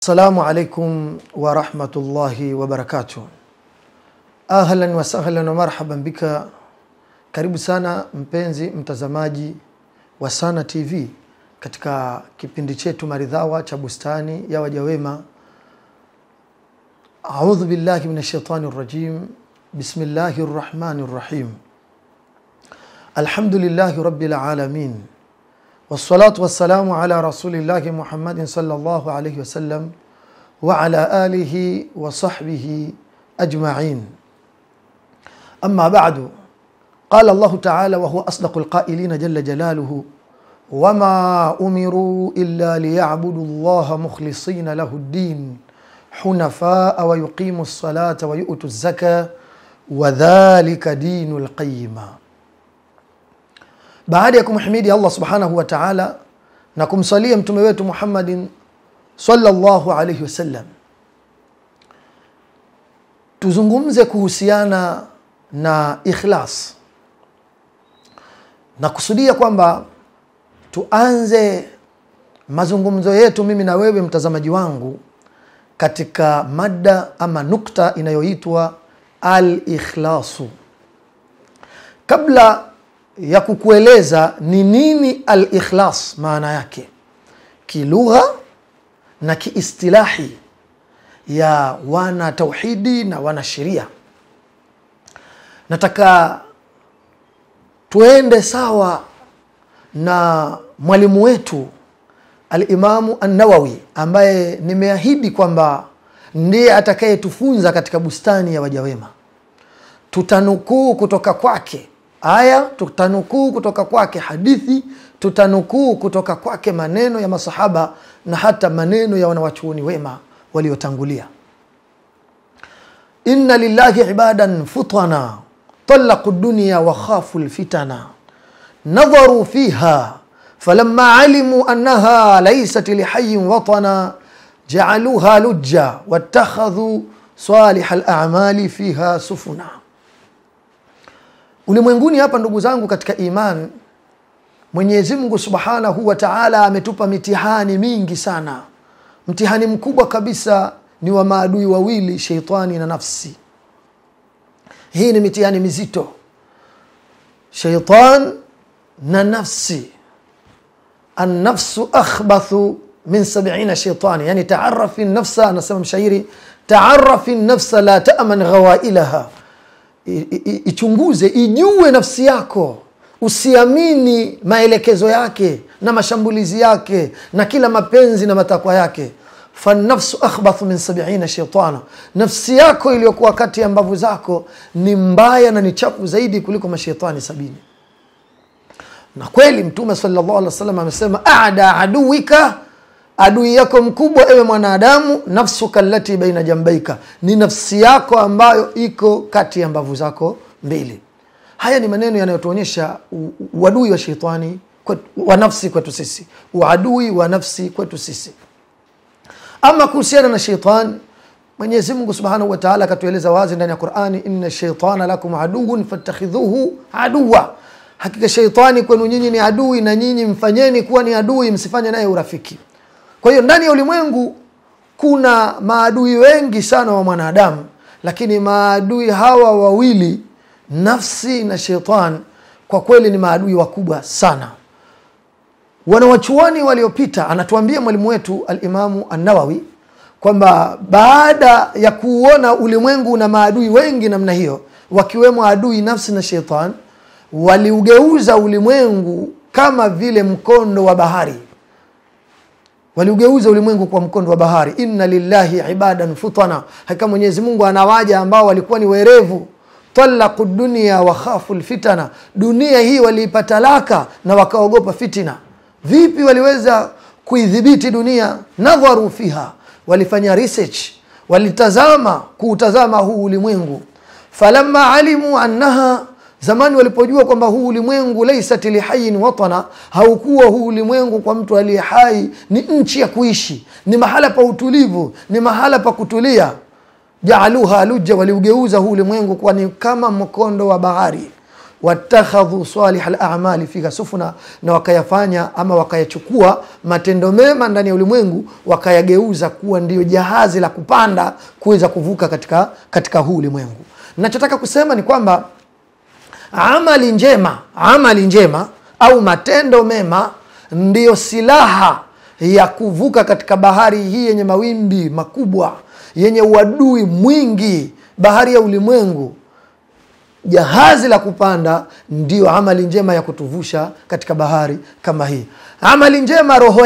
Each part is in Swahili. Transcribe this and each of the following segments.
Assalamu alaikum wa rahmatullahi wa barakatuh. Ahlan wa sahlan wa marhaban bika. Karibu sana mpenzi mtazamaji wa Sana TV katika kipindi chetu maridhawa cha bustani ya waja wema. A'udhu billahi minash shaitanir rajim. Bismillahir rahmanir rahim. Alhamdulillahi rabbil alamin. والصلاة والسلام على رسول الله محمد صلى الله عليه وسلم وعلى آله وصحبه أجمعين. أما بعد، قال الله تعالى وهو أصدق القائلين جل جلاله: وما أمروا إلا ليعبدوا الله مخلصين له الدين حنفاء ويقيموا الصلاة ويؤتوا الزكاة وذلك دين القيمة. Baada ya kumhimidi Allah subhanahu wa ta'ala na kumsalia mtume wetu Muhammadin sallallahu alayhi wasallam, tuzungumze kuhusiana na ikhlas. Na kusudia kwamba tuanze mazungumzo yetu mimi na wewe mtazamaji wangu katika mada ama nukta inayoitwa al-ikhlasu. Kabla ya kukueleza ni nini al-ikhlas maana yake kilugha na kiistilahi ya wana tauhidi na wana sheria, nataka tuende sawa na mwalimu wetu al-Imamu an-Nawawi, ambaye nimeahidi kwamba ndiye atakayetufunza katika bustani ya waja wema. Tutanukuu kutoka kwake aya, tutanukuu kutoka kwake hadithi, tutanukuu kutoka kwake maneno ya masahaba na hata maneno ya wanawachuoni wema waliotangulia. Inna lillahi ibadan futana talaqu dunya wa khafu alfitana nadharu fiha falamma alimu annaha laysat lihayyin watana ja'aluha lujja wattakhadhu salihal a'mali fiha sufuna. Ulimwenguni hapa ndugu zangu katika iman, Mwenyezi Mungu Subhanahu wa Ta'ala ametupa mitihani mingi sana. Mtihani mkubwa kabisa ni wa maadui wawili, sheitani na nafsi. Hii ni mitihani mizito. Shaitan na nafsi. An-nafsu akhbathu min 70 shaitani. Yani ta'arrafi an-nafsa, anasema mshairi, ta'arrafi an-nafsa la ta'man ghawailaha. Ichunguze, ijue nafsi yako, usiamini maelekezo yake na mashambulizi yake na kila mapenzi na matakwa yake. Fan-nafsu akhbathu min 70 shaytana. Nafsi yako iliyokuwa kati ya mbavu zako ni mbaya na ni chafu zaidi kuliko mashaitani 70. Na kweli Mtume sallallahu alaihi wasallam amesema, a'da aduwika, adui yako mkubwa ewe mwanadamu, nafsuka allati baina jambaika, ni nafsi yako ambayo iko kati ya mbavu zako mbili. Haya ni maneno yanayotuonyesha uadui wa shetani wa nafsi kwetu sisi, uadui wa nafsi kwetu sisi. Ama kuhusiana na shetani, Mwenyezi Mungu Subhanahu wa Ta'ala akatueleza wazi ndani ya Qur'ani, inna shaytana lakum aduwwun fattakhidhuhu aduwwa, hakika shetani kwenu nyinyi ni adui na nyinyi mfanyeni kuwa ni adui, msifanye naye urafiki. Kwa hiyo ndani ya ulimwengu kuna maadui wengi sana wa mwanadamu, lakini maadui hawa wawili, nafsi na shetani, kwa kweli ni maadui wakubwa sana. Wanawachuoni waliopita, anatuambia mwalimu wetu al-Imamu an-Nawawi kwamba baada ya kuona ulimwengu na maadui wengi namna hiyo, wakiwemo adui nafsi na shetani, waliugeuza ulimwengu kama vile mkondo wa bahari. Waliugeuza ulimwengu kwa mkondo wa bahari. Inna lillahi ibadan futana, hakika Mwenyezi Mungu anawaja ambao walikuwa ni werevu. Talaqu dunya wa khafu alfitana, dunia hii waliipata laka na wakaogopa fitina. Vipi waliweza kuidhibiti dunia? Nadharu fiha, walifanya research, kuutazama huu ulimwengu. Falamma alimu annaha, zamani walipojua kwamba huu ulimwengu laysat lihayyin watana, haukuwa huu ulimwengu kwa mtu aliye hai, ni nchi ya kuishi, ni mahala pa utulivu, ni mahala pa kutulia. Ja'aluha lujja, waliugeuza huu ulimwengu kwa ni kama mkondo wa bahari. watakhadhu salih al-a'mali fiha sufuna, na wakayafanya ama wakayachukua matendo mema ndani ya ulimwengu wakayageuza kuwa ndio jahazi la kupanda kuweza kuvuka katika huu ulimwengu. Ninachotaka kusema ni kwamba amali njema au matendo mema ndiyo silaha ya kuvuka katika bahari hii yenye mawimbi makubwa, yenye uadui mwingi, bahari ya ulimwengu. Jahazi la kupanda ndiyo amali njema ya kutuvusha katika bahari kama hii. Amali njema, roho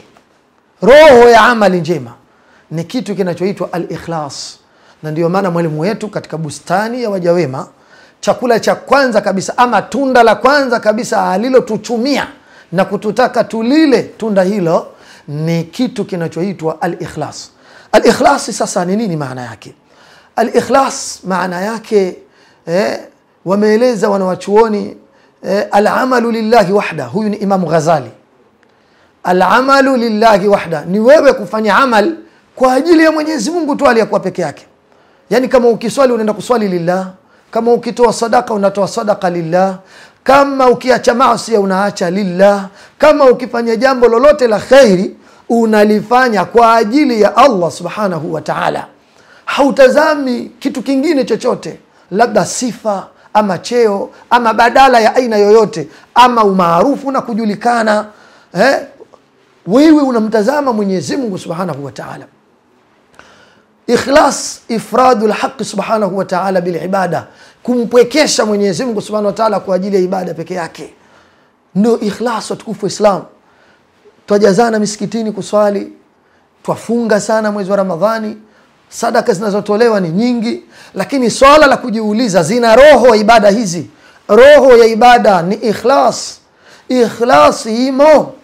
ya amali njema ni kitu kinachoitwa al-ikhlas. Na ndiyo maana mwalimu wetu katika bustani ya waja wema, chakula cha kwanza kabisa ama tunda la kwanza kabisa alilotuchumia na kututaka tulile tunda hilo ni kitu kinachoitwa al-ikhlas. Al-ikhlas sasa ni nini maana yake? Al-ikhlas maana yake wameeleza wanawachuoni, al-amalu lillahi wahda. Huyu ni Imam Ghazali. Al-amalu lillahi wahda ni wewe kufanya amal kwa ajili ya Mwenyezi Mungu tu aliyekuwa peke yake. Yani kama ukiswali unaenda kuswali lillah, kama ukitoa sadaka unatoa sadaka lillah, kama ukiacha maasi unaacha lillah, kama ukifanya jambo lolote la khairi unalifanya kwa ajili ya Allah subhanahu wa ta'ala. Hautazami kitu kingine chochote, labda sifa ama cheo ama badala ya aina yoyote ama umaarufu na kujulikana. Wewe unamtazama Mwenyezi Mungu subhanahu wa ta'ala. Ikhlas, ifradul haqq subhanahu wa ta'ala bil ibada, kumpwekesha Mwenyezi Mungu subhanahu wa ta'ala kwa ajili ya ibada peke yake, ndio ikhlas wa tukufu Islam. Twajazana misikitini kuswali, twafunga sana mwezi wa Ramadhani, sadaka zinazotolewa ni nyingi, lakini swala la kujiuliza, zina roho ya ibada hizi? Roho ya ibada ni ikhlas. Ikhlas imo.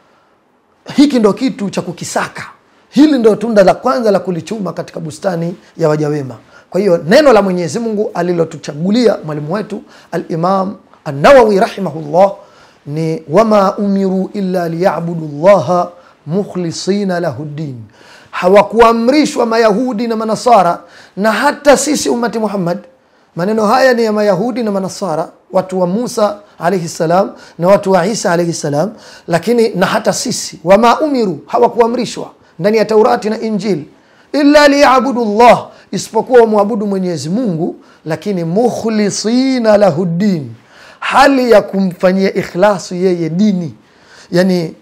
Hiki ndo kitu cha kukisaka. Hili ndio tunda la kwanza la kulichuma katika bustani ya waja wema. Kwa hiyo neno la Mwenyezi Mungu alilotuchagulia mwalimu wetu al-Imam An-Nawawi rahimahullah ni wama umiru illa liya'budu Allaha mukhlisina lahu din. Hawakuamrishwa Mayahudi na Manasara, na hata sisi ummati Muhammad, maneno haya ni ya Mayahudi na Manasara, watu wa Musa alayhi salam na watu wa Isa alayhi salam, lakini na hata sisi wama umiru, hawakuamrishwa ndani ya Taurati na Injili illa liya'budu Allah, isipokuwa muabudu Mwenyezi Mungu, lakini mukhlisina lahu din, hali ya kumfanyia ikhlasu yeye dini. Yani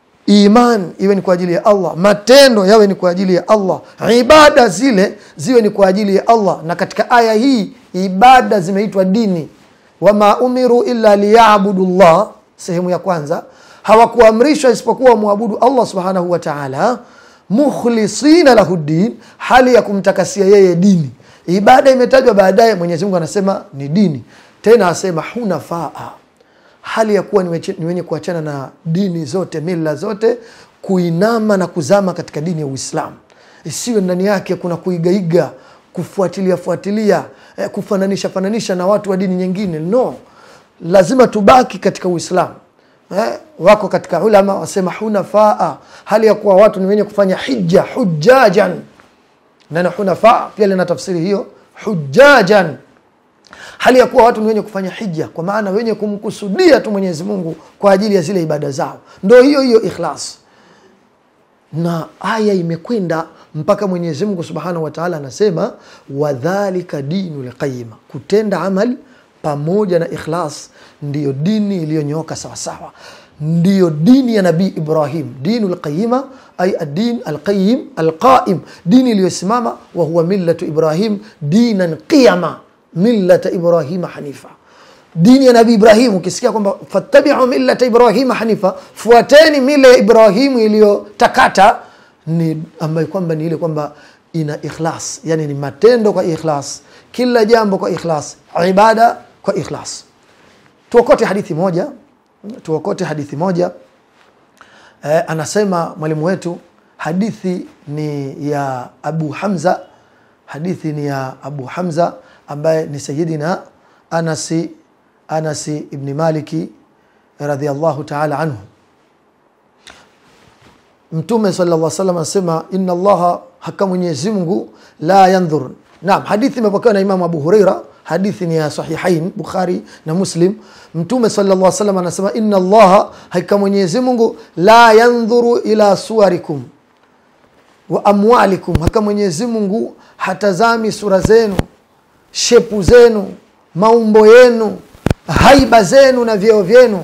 iman iwe ni kwa ajili ya Allah, matendo yawe ni kwa ajili ya Allah, ibada zile ziwe ni kwa ajili ya Allah. Na katika aya hii ibada zimeitwa dini. Wama umiru illa liya'budu Allah, sehemu ya kwanza, hawakuamrishwa isipokuwa muabudu Allah subhanahu wa ta'ala, mukhlisina lahu din, hali ya kumtakasia yeye dini. Ibada imetajwa baadaye, Mwenyezi Mungu anasema ni dini. Tena asema hunafaa, hali ya kuwa ni wenye kuachana na dini zote, mila zote, kuinama na kuzama katika dini ya Uislamu. Isiwe ndani yake kuna kuigaiga, kufuatilia, kufananisha na watu wa dini nyingine. No, lazima tubaki katika Uislamu. Wako katika ulama wasema hunafaa, hali ya kuwa watu ni wenye kufanya hija, hujjajan. Neno hunafaa pia lina tafsiri hiyo, hujjajan, hali ya kuwa watu ni wenye kufanya hija, kwa maana wenye kumkusudia tu Mwenyezi Mungu kwa ajili ya zile ibada zao. Ndio hiyo ikhlas. Na aya imekwenda mpaka Mwenyezi Mungu subhanahu wa ta'ala anasema wadhalika dinul qayyim, kutenda amali pamoja na ikhlas ndiyo dini iliyonyooka sawa sawa, ndiyo dini ya Nabii Ibrahim. Dinul qayyima ay ad-din al-qayyim al-qa'im, dini iliyosimama, wa huwa millatu Ibrahim dinan qiyama, millata Ibrahim hanifa. Dini ya Nabii Ibrahim, ukisikia kwamba fattabi'u millata Ibrahim hanifa, fuateni mila ya Ibrahim iliyotakata, ni ambayo kwamba ni ile kwamba ina ikhlas, yani ni matendo kwa ikhlas, kila jambo kwa ikhlas, ibada kwa ikhlas. Tuokote hadithi moja. Anasema mwalimu wetu, hadithi ni ya Abu Hamza, ambaye ni Sayyidina Anas ibn Maliki radhiyallahu ta'ala anhu. Mtume sallallahu alaihi wasallam anasema inna Allaha, hakika Mwenyezi Mungu, la yanzur. Naam, hadithi imepokewa na Imam Abu Huraira, hadithi ni ya sahihain Bukhari na Muslim. Mtume sallallahu alaihi wasallam anasema inna Allah, hakika Mwenyezi Mungu, la yanzuru ila suwarikum wa amwalikum, hakika Mwenyezi Mungu hatazami sura zenu, shepu zenu, maumbo yenu, haiba zenu na vyeo vyenu,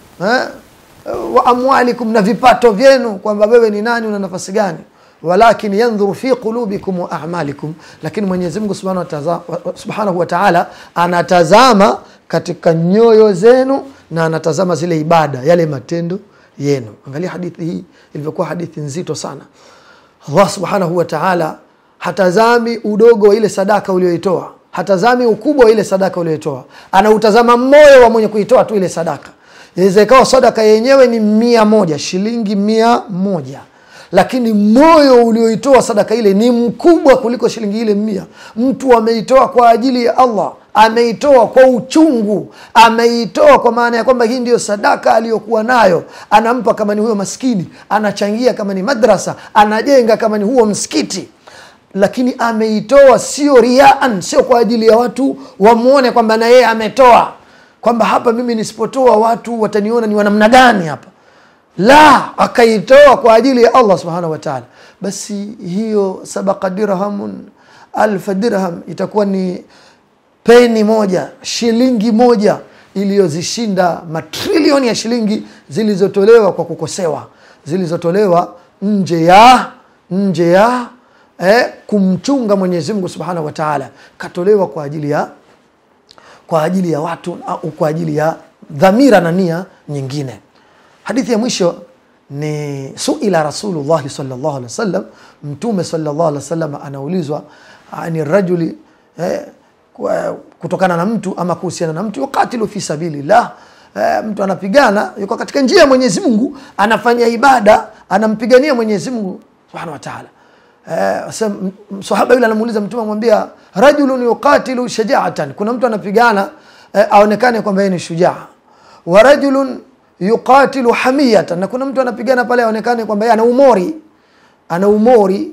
wa amwalikum, na vipato vyenu, kwamba wewe ni nani, una nafasi gani, walakin yanzuru fi qulubikum wa a'malikum, lakini Mwenyezi Mungu subhanahu wa ta'ala anatazama katika nyoyo zenu na anatazama zile ibada, yale matendo yenu. Angalia hadithi hii ilivyokuwa hadithi nzito sana. Allah subhanahu wa ta'ala hatazami udogo wa ile sadaka uliyoitoa, hatazami ukubwa wa ile sadaka uliyoitoa, anautazama moyo wa mwenye kuitoa tu ile sadaka. Inaweza ikawa sadaka yenyewe ni 100, shilingi 100, lakini moyo ulioitoa sadaka ile ni mkubwa kuliko shilingi ile 100. Mtu ameitoa kwa ajili ya Allah, ameitoa kwa uchungu, ameitoa kwa maana ya kwamba hii ndio sadaka aliyokuwa nayo, anampa kama ni huyo maskini, anachangia kama ni madrasa, anajenga kama ni huo msikiti, lakini ameitoa sio riaan, sio kwa ajili ya watu wamuone kwamba na yeye ametoa, kwamba hapa mimi nisipotoa watu wataniona ni wanamna gani hapa. La, akaitoa kwa ajili ya Allah subhanahu wa ta'ala. Basi hiyo sabaqa dirhamun alf dirham itakuwa ni peni moja, shilingi moja, iliyozishinda matrilioni ya shilingi zilizotolewa kwa kukosewa, zilizotolewa nje ya kumchunga Mwenyezi Mungu subhanahu wa ta'ala, katolewa kwa ajili ya watu au kwa ajili ya dhamira na nia nyingine. Hadithi ya mwisho ni suila Rasulullah sallallahu alaihi wasallam. Mtume sallallahu alaihi wasallam anaulizwa ani rajuli, kutokana na mtu ama kuhusiana na mtu yuqatilu fi sabilillah, mtu anapigana, yuko katika njia ya Mwenyezi Mungu, anafanya ibada, anampigania Mwenyezi Mungu subhanahu wa ta'ala. Sahaba yule anamuuliza Mtume, amwambia rajulun yuqatilu shaja'atan, kuna mtu anapigana aonekane kwamba yeye ni shujaa, wa rajulun yuqatilu hamiyatan, na kuna mtu anapigana pale aonekane kwamba yeye ana umori,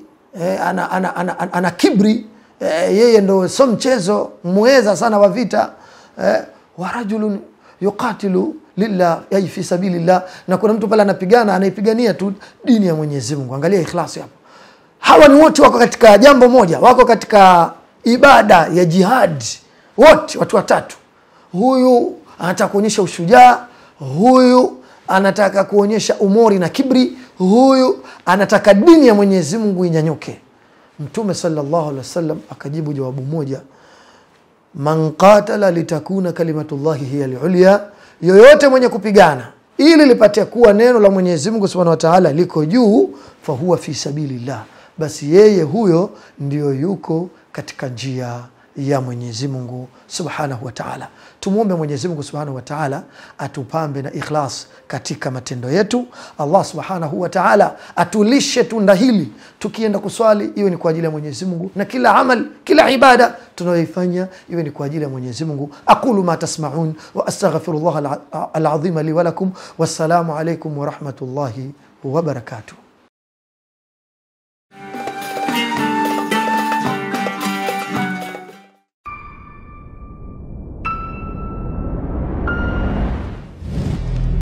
ana kibri, yeye ndo sio mchezo, muweza sana wa vita. Wa rajulun yuqatilu lillah, ay fi sabilillah, na kuna mtu pale anapigana, anaipigania tu dini ya Mwenyezi Mungu. Angalia ikhlasi hapo. Hawa ni wote wako katika jambo moja, wako katika ibada ya jihad, wote watu watatu. Huyu anataka kuonyesha ushujaa, huyu anataka kuonyesha umori na kibri, huyu anataka dini ya Mwenyezi Mungu inyanyuke. Mtume sallallahu alaihi wasallam akajibu jawabu moja, man qatala litakuna kalimatullahi hiya al-ulya, yoyote mwenye kupigana ili lipate kuwa neno la Mwenyezi Mungu subhanahu wa ta'ala liko juu, fa huwa fi sabilillah, basi yeye huyo ndio yuko katika njia ya Mwenyezi Mungu subhanahu wa ta'ala. Tumuombe Mwenyezi Mungu subhanahu wa ta'ala atupambe na ikhlas katika matendo yetu. Allah subhanahu wa ta'ala atulishe tunda hili, tukienda kuswali iwe ni kwa ajili ya Mwenyezi Mungu, na kila amal, kila ibada tunayoifanya iwe ni kwa ajili ya Mwenyezi Mungu. Aqulu ma tasma'un wa astaghfirullah al-azim li wa lakum. Wassalamu alaykum wa rahmatullahi wa barakatuh.